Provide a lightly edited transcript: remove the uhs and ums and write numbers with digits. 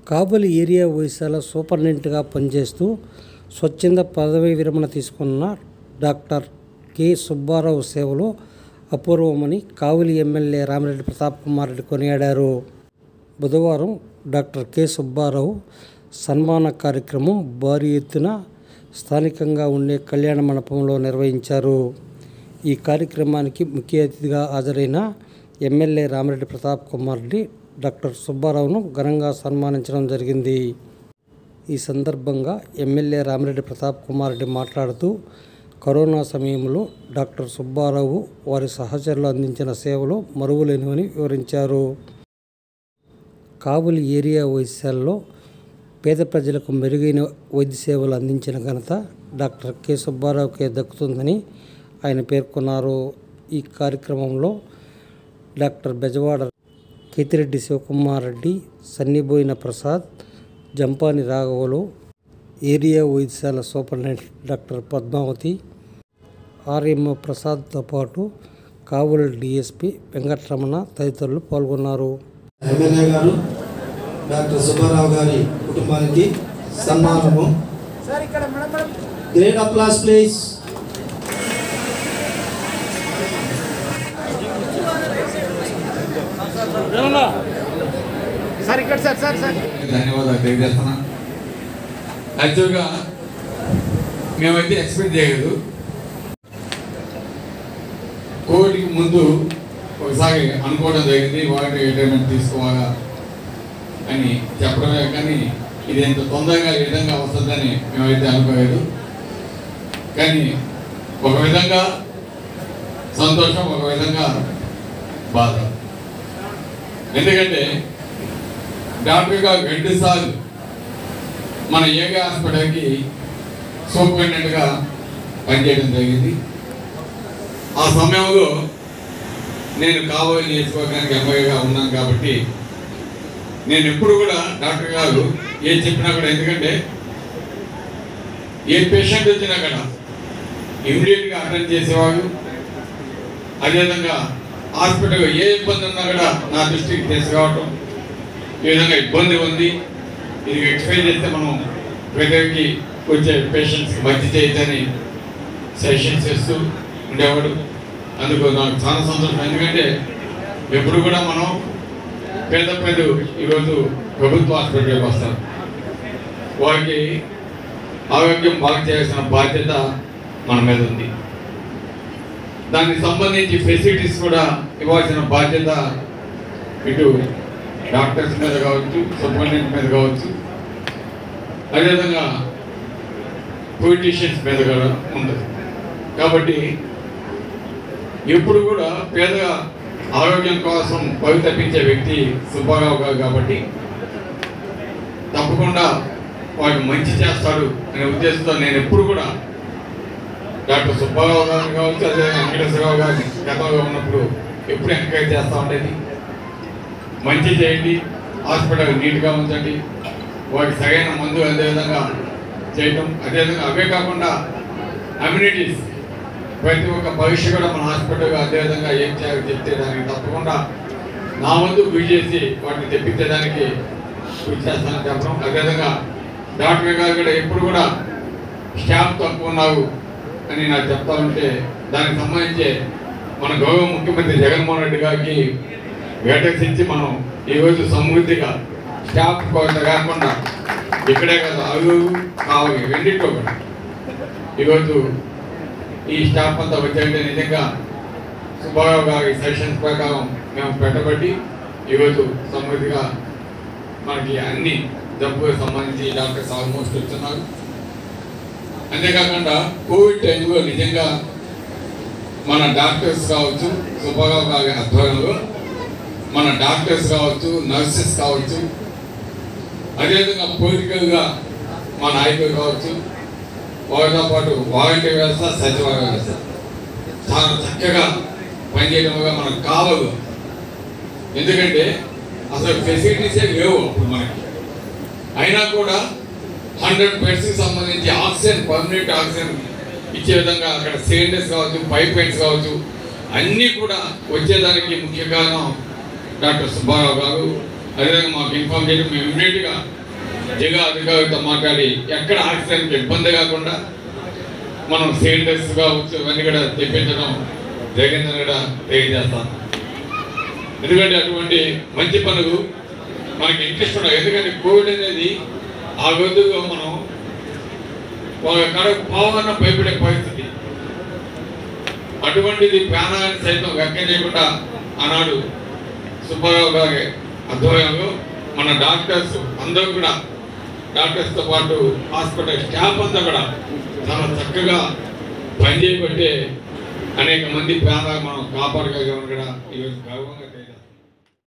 Kabuli area వైశాల సూపరింటెండెంట్గా పనిచేస్తూ స్వచ్ఛంద పదవీ విరమణ తీసుకున్న డాక్టర్ కె సుబ్బారావు సేవలు అపూర్వమని కావలి ఎమ్మెల్యే రామిరెడ్డి ప్రతాప్ కుమార్ రెడ్డి కొనియాడారు. బుధవారం డాక్టర్ కె సుబ్బారావు సన్మాన కార్యక్రమం భారీ ఎత్తున స్థానికంగా ఉండే కళ్యాణ మండపంలో నిర్వహించారు. ఈ కార్యక్రమానికి ముఖ్య అతిథిగా హాజరైన ఎమ్మెల్యే రామిరెడ్డి ప్రతాప్ కుమార్ రెడ్డి డాక్టర్ సుబ్బారావును ఘనంగా సన్మానించడం జరిగింది. ఈ సందర్భంగా ఎమ్మెల్యే రామిరెడ్డి ప్రతాప్ కుమార్ రెడ్డి మాట్లాడుతూ కరోనా సమయంలో డాక్టర్ సుబ్బారావు వారి సహచరులు అందించిన సేవలు మరువలేనివని వివరించారు. కావలి ఏరియా వైద్యశాలలో పేద ప్రజలకు మెరుగైన వైద్య సేవలు అందించిన ఘనత డాక్టర్ కె సుబ్బారావుకే దక్కుతుందని ఆయన పేర్కొన్నారు. ఈ కార్యక్రమంలో డాక్టర్ బెజవాడ కేతిరెడ్డి శివకుమార్ రెడ్డి, సన్నిబోయిన ప్రసాద్, జంపాని రాఘవులు, ఏరియా వైద్యశాల సూపరింటెండెంట్ డాక్టర్ పద్మావతి, ఆర్ఎంఓ ప్రసాద్తో పాటు కావలి డిఎస్పి వెంకటరమణ తదితరులు పాల్గొన్నారు. ఎమ్మెల్యే గారు డాక్టర్ సుబ్బారావు గారి కుటుంబానికి సన్మానము. Great applause please. ధన్యవాదాలు తెలియజేస్తున్నా. యాక్చువల్గా మేమైతే ఎక్స్పెక్ట్ చేయలేదు. కోవిడ్కి ముందు ఒకసారి అనుకోవడం జరిగింది వాటి రిటైర్మెంట్ తీసుకోవాలా అని చెప్పడమే, కానీ ఇది ఎంత తొందరగా ఈ విధంగా వస్తుందని మేమైతే అనుకోలేదు. కానీ ఒక విధంగా సంతోషం, ఒక విధంగా బాధ. ఎందుకంటే డాక్టర్గా 2 సార్లు మన ఏగా హాస్పిటల్కి సూపరింటెండెంట్గా పనిచేయడం జరిగింది. ఆ సమయంలో నేను కావలి నియోజకవర్గానికి ఎంఐగా ఉన్నాను కాబట్టి నేను ఎప్పుడు కూడా డాక్టర్ గారు ఏం చెప్పినా కూడా, ఎందుకంటే ఏ పేషెంట్ వచ్చినా కూడా ఇమ్మీడియట్గా అటెండ్ చేసేవాడు. అదేవిధంగా హాస్పిటల్లో ఏ ఇబ్బంది ఉన్నా కూడా నా దృష్టికి తీసుకురావటం, ఈ విధంగా ఇబ్బంది ఉంది, ఇది ఎక్స్ప్లెయిన్ చేస్తే మనం ప్రజలకి వచ్చే పేషెంట్స్కి మంచి చేయొచ్చని సెషన్స్ చేస్తూ ఉండేవాడు. అందుకు నాకు చాలా సంతోషం. ఎందుకంటే ఎప్పుడు కూడా మనం పేద ప్రజలు ఈరోజు ప్రభుత్వ హాస్పిటల్కి వస్తారు, వారికి ఆరోగ్యం బాగా చేయాల్సిన బాధ్యత మన మీద ఉంది. దానికి సంబంధించి ఫెసిలిటీస్ కూడా ఇవ్వాల్సిన బాధ్యత ఇటు డాక్టర్స్ మీద కావచ్చు, సూపరింటెండెంట్ మీద కావచ్చు, అదేవిధంగా పొలిటీషియన్స్ మీద కూడా ఉంటుంది. కాబట్టి ఎప్పుడు కూడా పేద ఆరోగ్యం కోసం పరితపించే వ్యక్తి సుబ్బారావు గారు. కాబట్టి తప్పకుండా వారికి మంచి చేస్తాడు అనే ఉద్దేశంతో నేను ఎప్పుడు కూడా డాక్టర్ సుబ్బారావు గారిని కావచ్చు, అదే వెంకటేశ్వరరావు గారిని గతంలో ఉన్నప్పుడు ఎప్పుడు ఎంకరేజ్ చేస్తూ ఉండేది. మంచి చేయండి, హాస్పిటల్ నీట్గా ఉంచండి, వారికి సరైన మందు అదేవిధంగా చేయటం. అదేవిధంగా అవే కాకుండా అమ్యూనిటీస్ ప్రతి ఒక్క పరీక్ష కూడా మన హాస్పిటల్గా అదేవిధంగా ఏం చేయాలో చెప్తే దానికి తప్పకుండా నా వంతు కృషి చేసి వాటిని తెప్పించేదానికి కృషి చేస్తానని చెప్పడం. అదేవిధంగా డాక్టర్ గారు కూడా ఎప్పుడు కూడా స్టాఫ్ తక్కువ ఉన్నారు అని నాకు చెప్తా ఉంటే దానికి సంబంధించి మన గౌరవ ముఖ్యమంత్రి జగన్మోహన్ రెడ్డి గారికి వేటక్స్ ఇచ్చి మనం ఈరోజు సమృద్ధిగా స్టాఫ్ కొరత కాకుండా ఇక్కడే కాదు అవి కావాలి రెండింటిలో కూడా ఈరోజు ఈ స్టాఫ్ అంతా వచ్చాయంటే నిజంగా సుబ్బారావు గారి సెషన్స్ ప్రకారం మేము పెట్టబట్టి ఈరోజు సమృద్ధిగా మనకి అన్ని జబ్బులకు సంబంధించి డాక్టర్స్ ఆల్మోస్ట్ వస్తున్నారు. అంతేకాకుండా కోవిడ్ టైంలో నిజంగా మన డాక్టర్స్ కావచ్చు, సుబ్బారావు గారి ఆధ్వర్యంలో మన డాక్టర్స్ కావచ్చు, నర్సెస్ కావచ్చు, అదేవిధంగా పొలిటికల్గా మా నాయకులు కావచ్చు, వారితో పాటు వాలంటీర్ వ్యవస్థ, సచివాలయ వ్యవస్థ చాలా చక్కగా పనిచేయడంగా మనకు కావాలి. ఎందుకంటే అసలు ఫెసిలిటీసే లేవు అప్పుడు మనకి. అయినా కూడా 100 బెడ్స్కి సంబంధించి ఆక్సిజన్, పర్మనెంట్ ఆక్సిజన్ ఇచ్చే విధంగా అక్కడ సిలిండర్స్ కావచ్చు, పైప్ లైన్స్ కావచ్చు, అన్నీ కూడా వచ్చేదానికి ముఖ్య కారణం డాక్టర్ సుబ్బారావు గారు. అదేవిధంగా మాకు ఇన్ఫార్మ్ చేయడం మేము ఇమ్మీడియట్గా జిల్లా అధికారులతో మాట్లాడి ఎక్కడ ఆక్సిజన్కి ఇబ్బంది కాకుండా మనం సిలిండర్స్ కావచ్చు ఇవన్నీ కూడా తెప్పించడం జరిగిందని కూడా తెలియజేస్తాం. ఎందుకంటే అటువంటి మంచి పనులు మనకి ఇంట్రెస్ట్ ఉండదు. ఎందుకంటే కోవిడ్ అనేది ఆ గొంతుగా మనం పోవాలన్న భయపడే పరిస్థితి. అటువంటిది ప్రాణాన్ని సైతం లెక్క చేయకుండా ఆనాడు సుబ్బారావు గారి ఆధ్వర్యంలో మన డాక్టర్స్ అందరూ కూడా, డాక్టర్స్తో పాటు హాస్పిటల్ స్టాఫ్ అంతా కూడా చాలా చక్కగా పనిచేయబట్టే అనేక మంది ప్రాణాలు మనం కాపాడగలిగామని కూడా ఈరోజు గర్వంగా